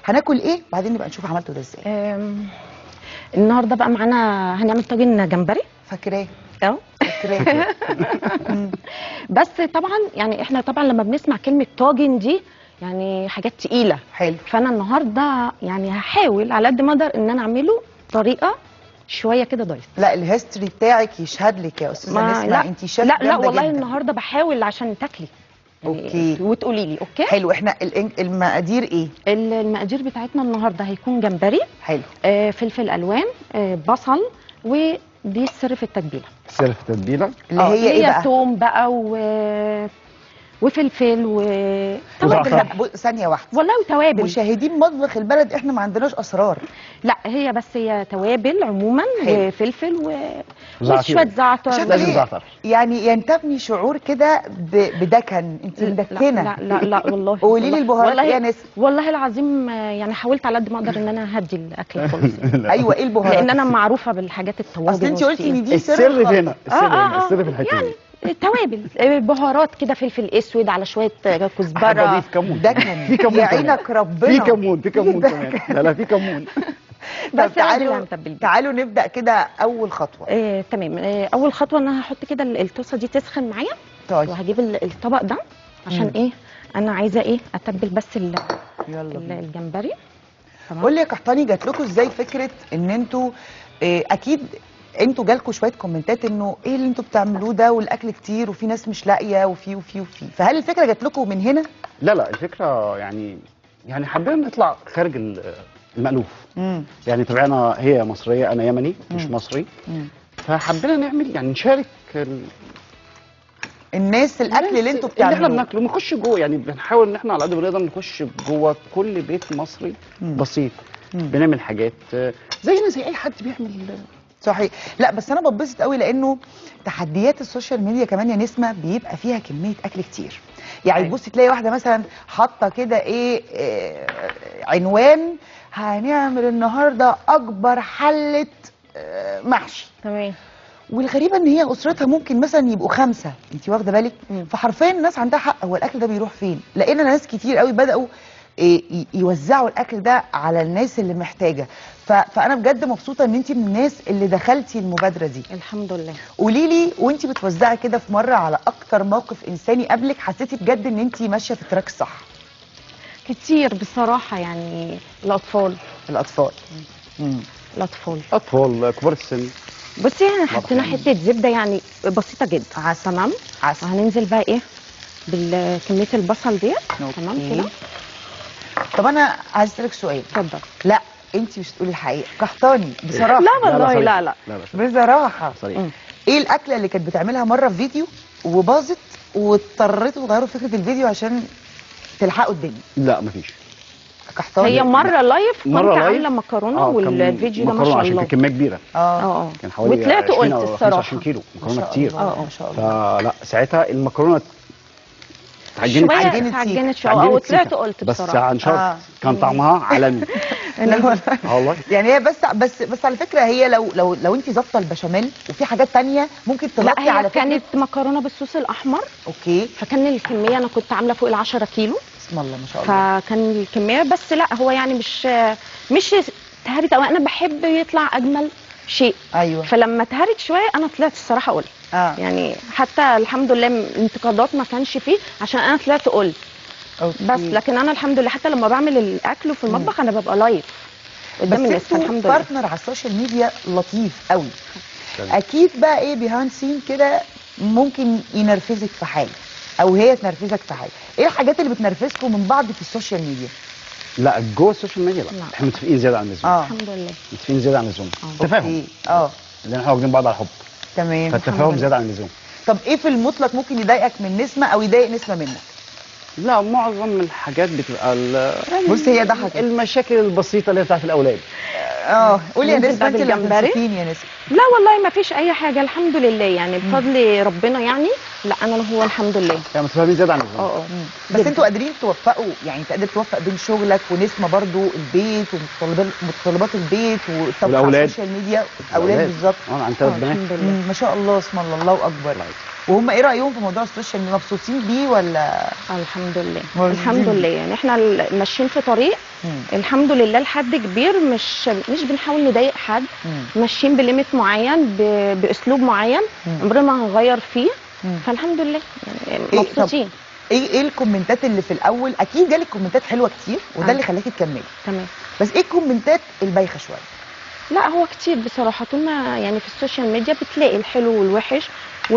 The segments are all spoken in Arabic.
هناكل ايه بعدين نبقى نشوف عملته ده ازاي. النهارده بقى معانا هنعمل طاجن جمبري. فاكراه فاكراه. بس طبعا يعني احنا طبعا لما بنسمع كلمه طاجن دي يعني حاجات تقيله. حلو. فانا النهارده يعني هحاول على قد ما اقدر ان انا اعمله طريقه شويه كده دايت. لا الهيستوري بتاعك يشهد لك يا استاذه نسمه، انت شيف لا جامده والله جدا. النهارده بحاول عشان تاكلي يعني اوكي وتقولي لي. اوكي حلو. احنا المقادير ايه؟ المقادير بتاعتنا النهارده هيكون جمبري. حلو. فلفل الوان، بصل، ودي السر في التتبيله. سر في التتبيله اللي هي ايه بقى؟ توم بقى وفلفل وزعتر. ثانيه واحده والله وتوابل. مشاهدين مطبخ البلد احنا ما عندناش اسرار. لا هي توابل عموما وفلفل وشويه زعتر. لازم زعتر. يعني ينتابني شعور كده بدكن. انت مدكنه. لا والله. قولي لي البهارات ايه يا نسمه؟ والله العظيم يعني حاولت على قد ما اقدر ان انا اهدي الاكل خالص. ايوه ايه البهارات؟ لان انا معروفه بالحاجات التوابل. اصل انت قلتي ان دي السر هنا. السر في الحته يعني توابل بهارات كده، فلفل اسود على شويه كزبره. في كمون. ده كان في كمون يا عينك ربنا. في كمون كمان. لا في كمون. بس تعالوا نبدا كده اول خطوه. تمام. اول خطوه ان انا هحط كده الطاسه دي تسخن معايا. طيب. وهجيب الطبق ده عشان ايه انا عايزه ايه اتبل بس الجمبري. تمام. قول لي يا قحطاني جات لكم ازاي فكره ان انتوا اكيد انتوا جالكوا شويه كومنتات انه ايه اللي انتوا بتعملوه ده والاكل كتير وفي ناس مش لاقيه وفي فهل الفكره جات لكم من هنا؟ لا الفكره يعني حبينا نطلع خارج المألوف. يعني طبعنا هي مصريه انا يمني مش مصري. فحبينا نعمل يعني نشارك الناس الاكل اللي انتوا بتعملوه اللي احنا بناكله ونخش جوه. يعني بنحاول ان احنا على قد ما نقدر نخش جوه كل بيت مصري بسيط. بنعمل حاجات زينا زي اي حد بيعمل. صحيح. لا بس انا بتبسط قوي لانه تحديات السوشيال ميديا كمان يا نسمه بيبقى فيها كميه اكل كتير. يعني تبصي تلاقي واحده مثلا حاطه كده عنوان هنعمل النهارده اكبر حله محشي. تمام. والغريبه ان هي اسرتها ممكن مثلا يبقوا 5. انت واخده بالك؟ فحرفيا الناس عندها حق. هو الاكل ده بيروح فين؟ لقينا ناس كتير قوي بداوا يوزعوا الاكل ده على الناس اللي محتاجه. فانا بجد مبسوطه ان انت من الناس اللي دخلتي المبادره دي. الحمد لله. قولي لي وانت بتوزعي كده في مره على اكتر موقف انساني قبلك حسيتي بجد ان انت ماشيه في التراك الصح؟ كتير بصراحه. يعني الاطفال كبار السن. بصي احنا حطينا حته زبده يعني بسيطه جدا. تمام. وهننزل بقى ايه بكميه البصل ديت. تمام كده. طب انا عايز اسالك سؤال. اتفضل. لا انت مش تقولي الحقيقه. قحطاني بصراحه. لا والله لا بصراحه. صريح. ايه الاكله اللي كانت بتعملها مره في فيديو وباظت واضطريتوا تغيروا فكره الفيديو عشان تلحقوا الدنيا؟ لا مفيش. قحطاني هي مره لايف كنت عامله مكرونه والفيديو ده ما شاء الله كان كميه كبيره. كان حوالي وطلعت قلت الصراحه 25 كيلو مكرونه كتير. ما شاء الله. فلا ساعتها المكرونه اتعجنت شويه وطلعت قلت بس بصراحه. عن شرط كان طعمها عالمي. والله يعني هي بس على فكره هي لو انت ظابطه البشاميل وفي حاجات ثانيه ممكن تغطي على فكره. كانت مكرونه بالصوص الاحمر. اوكي. فكان الكميه انا كنت عامله فوق ال10 كيلو. بسم الله ما شاء الله. فكان الكميه بس لا هو يعني مش تهرت او انا بحب يطلع اجمل شيء. ايوه. فلما تهرت شويه انا طلعت الصراحه قلت. يعني حتى الحمد لله انتقادات ما كانش فيه عشان انا طلعت قلت. بس لكن انا الحمد لله حتى لما بعمل الاكل في المطبخ انا ببقى لايف قدام الناس. الحمد لله. بارتنر على السوشيال ميديا لطيف قوي. اكيد بقى ايه بيهايند سين كده ممكن ينرفزك في حاجه او هي تنرفزك في حاجه. ايه الحاجات اللي بتنرفزكم من بعض في السوشيال ميديا؟ لا جوه السوشيال ميديا لا احنا متفقين زياده عن اللزوم. الحمد لله متفقين زياده عن اللزوم. تفاهم. لان احنا واخدين بعض على حب. تمام. فالتفاهم زياده عن اللزوم. طب ايه في المطلق ممكن يضايقك من نسمه او يضايق نسمه منك؟ لا معظم الحاجات بتبقى بص هي ضحكت. المشاكل البسيطه اللي بتاعت الاولاد. قولي يا نسمه انت اللي يا نسمه. لا والله ما فيش اي حاجه الحمد لله يعني بفضل ربنا يعني. لا انا هو الحمد لله يعني متفاهمين زياده عن اللزوم. بس انتوا قادرين توفقوا، يعني انت قادر توفق بين شغلك ونسمه برضو البيت ومتطلبات البيت والطبخ على السوشيال ميديا. اولاد بالظبط. عن 3 بنات ما شاء الله، اسم الله اكبر. وهم ايه رايهم في موضوع السوشيال ميديا؟ مبسوطين بيه ولا؟ الحمد لله الحمد لله. يعني احنا ماشيين في طريق الحمد لله لحد كبير، مش بنحاول نضايق حد، ماشيين بليميت معين باسلوب معين عمرنا ما هنغير فيه. فالحمد لله يعني مبسوطين. ايه الكومنتات اللي في الاول؟ اكيد جالك كومنتات حلوه كتير وده اللي خلاكي تكملي. تمام. بس ايه الكومنتات البايخه شويه؟ لا هو كتير بصراحه، طول ما يعني في السوشيال ميديا بتلاقي الحلو والوحش، و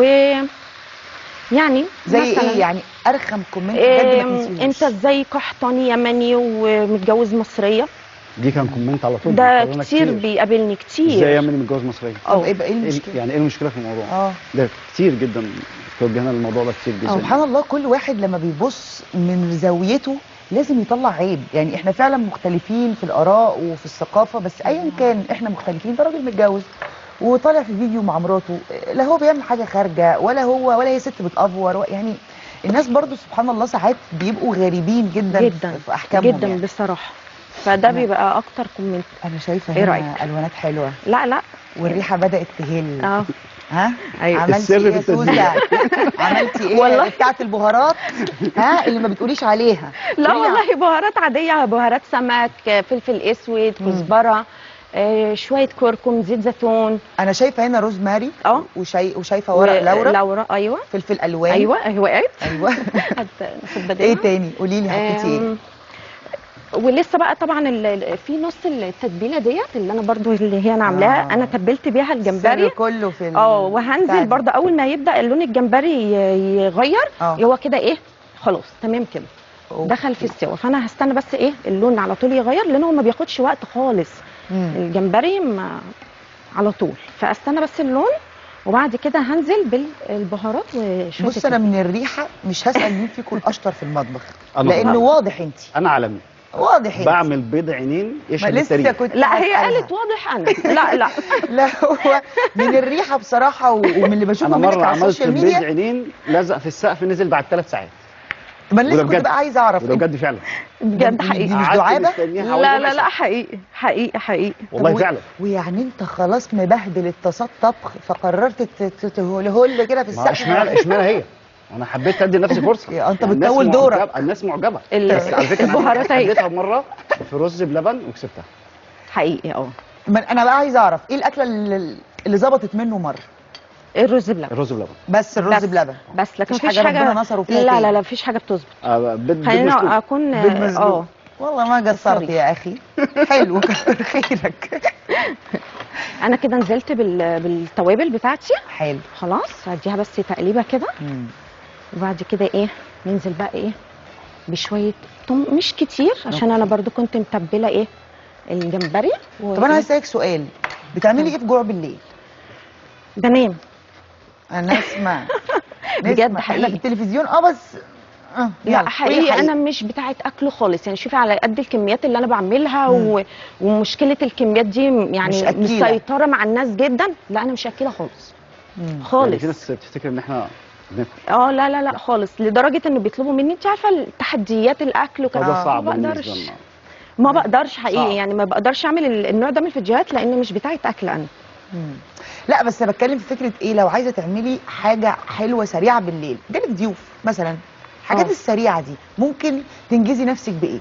يعني زي ايه يعني؟ ارخم كومنت بجد ما تنسيهوش. انت ازاي قحطاني يمني ومتجوز مصريه؟ دي كان كومنت على طول، ده كتير بيقابلني كتير. ازاي يمني متجوز مصريه؟ ايه المشكله؟ يعني ايه المشكله في الموضوع؟ ده كتير جدا توجهنا للموضوع ده كتير جدا. سبحان الله، كل واحد لما بيبص من زاويته لازم يطلع عيب. يعني احنا فعلا مختلفين في الاراء وفي الثقافه، بس ايا كان احنا مختلفين. ده راجل متجوز وطالع في فيديو مع مراته، لا هو بيعمل حاجه خارجه ولا هي ست بتأفور. يعني الناس برضو سبحان الله ساعات بيبقوا غريبين جدا في احكامهم جدا يعني. بصراحه فده بيبقى اكتر كومنت. انا شايفه هنا الوانات حلوه. لا والريحه بدات تهل. ها أيوة. عملتي ايه يا سوسه؟ عملتي ايه والله بتاعت البهارات اللي ما بتقوليش عليها؟ لا والله بهارات عاديه، بهارات سمك، فلفل اسود، كزبره، شويه كركم، زيت زيتون. انا شايفه هنا روزماري وشايفه ورق لورا. ايوه فلفل الوان. ايوه وقعت. ايوه ايه تاني؟ قولي لي حطيتي ايه؟ ولسه بقى طبعا في نص التتبيله ديت اللي انا برضو اللي هي انا عاملاها. انا تبلت بيها الجمبري كله في وهنزل برضو اول ما يبدا اللون الجمبري يغير هو كده ايه خلاص تمام كده دخل في السوا. فانا هستنى بس ايه اللون على طول يغير، لان هو ما بياخدش وقت خالص الجمبري على طول. فاستنى بس اللون وبعد كده هنزل بالبهارات وشويه. بص انا من الريحه مش هسال مين فيكم الاشطر في المطبخ، لانه واضح انت. انا عالمي واضح بعمل بيض عينين يشهد التاريخ. لا هي قالت واضح انا لا هو من الريحه بصراحه ومن اللي بشوفه منك على السوشيال ميديا. انا مره عملت بيض عينين لزق في السقف نزل بعد 3 ساعات. ما انا لسه كنت بقى عايزه اعرف. وده بجد فعلا. بجد حقيقي. دي مش دعابه؟ لا حقيقي والله فعلا. ويعني انت خلاص مبهدل الطاسات طبخ فقررت تهول كده في السقف. اشمعنى هي؟ انا حبيت ادي لنفسي فرصه. انت بتطول دورك. الناس معجبه. بس على فكره البهارات انا اديتها مره في رز بلبن وكسبتها حقيقي. انا بقى عايزه اعرف ايه الاكله اللي ظبطت منه مره؟ الرز بلبن. الرز بلبن بس الرز بلبن بس، لكن مفيش حاجه ربنا نصره فيها. لا مفيش حاجه بتظبط. خلينا اكون والله ما قصرت يا اخي. حلو كتر خيرك. انا كده نزلت بالتوابل بتاعتي. حلو خلاص هديها بس تقليبه كده. وبعد كده ايه ننزل بقى ايه بشويه مش كتير عشان انا برضو كنت متبله ايه الجمبري. طب انا هسألك سؤال، بتعملي ايه في جوع بالليل؟ بنام. انا اسمع بجد حقيقي في التلفزيون بس لا حقيقي انا مش بتاعه اكل خالص. يعني شوفي على قد الكميات اللي انا بعملها ومشكله الكميات دي يعني مسيطره مع الناس جدا. لا انا مش اكله خالص خالص. يعني في ناس بتفتكر ان احنا بناكل. لا خالص، لدرجه انه بيطلبوا مني انت عارفه التحديات الاكل وكده. ده صعب ما بقدرش حقيقي صعب. يعني ما بقدرش اعمل النوع ده من الفيديوهات لان مش بتاعه اكل انا. لا بس انا بتكلم في فكره ايه، لو عايزه تعملي حاجه حلوه سريعه بالليل جالك ضيوف مثلا، الحاجات السريعه دي ممكن تنجزي نفسك بايه؟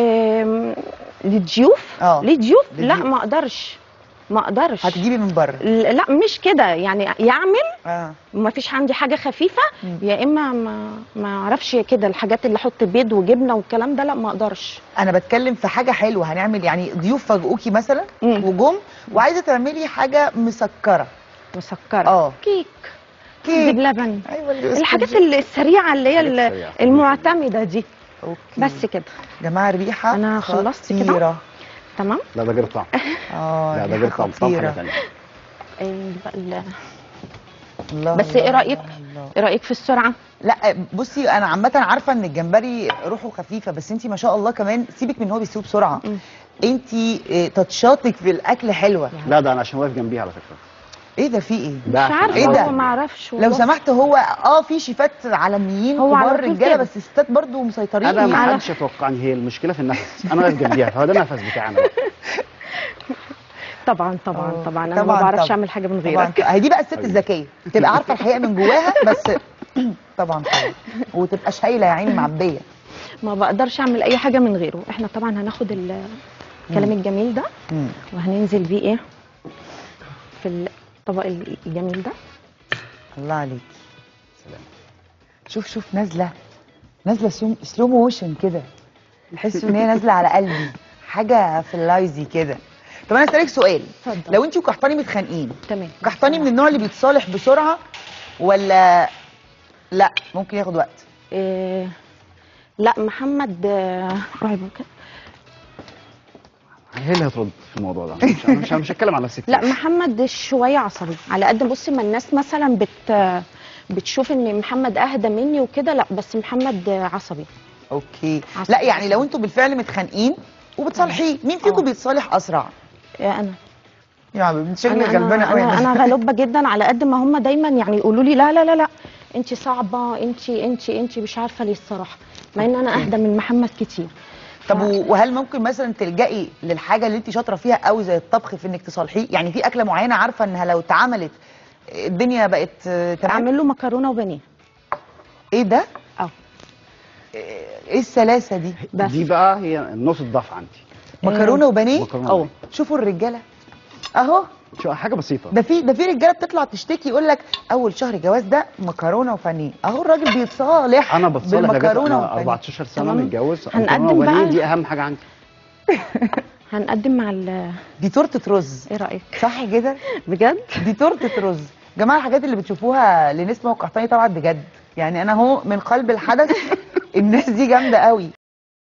للضيوف لا ما اقدرش هتجيبي من بره؟ لا مش كده يعني يعمل ما فيش عندي حاجه خفيفه يا اما ما اعرفش كده الحاجات اللي احط بيض وجبنه والكلام ده لا ما اقدرش. انا بتكلم في حاجه حلوه هنعمل، يعني ضيوف فاجئوكي مثلا وجم وعايزه تعملي حاجه مسكره. كيك بلبن. ايوه الحاجات السريعه اللي هي المعتمده دي. أوكي. بس كده يا جماعه الريحه انا خلصت كده تمام. لا ده غير طعم. لا ده غير طعم حاجه ثانيه. بس ايه رايك؟ ايه رايك في السرعه؟ لا بصي انا عامه عارفه ان الجمبري روحه خفيفه، بس انت ما شاء الله كمان سيبك من هو بيستوي بسرعه. انت تاتشاتك في الاكل حلوه. لا ده انا عشان واقف جنبيها على فكره. ايه ده في ايه؟ مش عارفه إيه ده؟ هو ما اعرفش لو سمحت هو في شيفات عالميين كبار رجاله بس الستات برضو مسيطرين. انا ما حدش يتوقعني، هي المشكله في النفس، انا واقف جنبيها فهو ده النفس بتاعنا. طبعا انا ما بعرفش اعمل حاجه من غيرك. هي دي بقى الست الذكيه، تبقى عارفه الحقيقه من جواها بس طبعا وتبقى شايله يا عيني معبيه. ما بقدرش اعمل اي حاجه من غيره. احنا طبعا هناخد الكلام الجميل ده وهننزل بيه ايه في الطبق الجميل ده. الله عليكي. سلام. شوف نازله سلو موشن كده، تحس ان هي نازله على قلبي، حاجه في اللايزي كده. طب انا اسالك سؤال، لو انت وقحطاني متخانقين، تمام، قحطاني من النوع اللي بيتصالح بسرعه ولا لا ممكن ياخد وقت؟ لا محمد روحي ممكن هي اللي هترد في الموضوع ده، مش هتكلم على نفسي. لا محمد شويه عصبي، على قد بصي ما الناس مثلا بتشوف ان محمد اهدى مني وكده، لا بس محمد عصبي. اوكي عصبي. لا يعني لو انتوا بالفعل متخانقين وبتصالحيه، مين فيكم بيتصالح اسرع؟ انا. يعني شكلك غلبانه قوي. انا غلوبه جدا، على قد ما هم دايما يعني يقولوا لي لا لا لا لا انت صعبه، انت مش عارفه ليه الصراحه، مع ان انا اهدى من محمد كتير. طب وهل ممكن مثلا تلجئي للحاجه اللي انت شاطره فيها قوي زي الطبخ في انك تصالحيه؟ يعني في اكله معينه عارفه انها لو اتعملت الدنيا بقت تمام؟ اعمل له مكرونه وبانيه. ايه ده؟ ايه السلاسه دي؟ دي بقى هي نص الضعف عندي. مكرونه وبانيه؟ مكرونه. شوفوا الرجاله اهو، شو حاجه بسيطه. ده في رجاله بتطلع تشتكي يقول لك اول شهر جواز ده مكرونه وبانيه، اهو الراجل بيتصالح. انا بتصالح بالمكرونه وبانيه. 14 سنه متجوز، مكرونه وبانيه دي اهم حاجه عندي. هنقدم مع دي تورته رز. ايه رايك؟ صح كده؟ بجد دي تورته رز. جماعه الحاجات اللي بتشوفوها لنسمه وقحطاني طبعا بجد، يعني انا اهو من قلب الحدث الناس دي جامده قوي.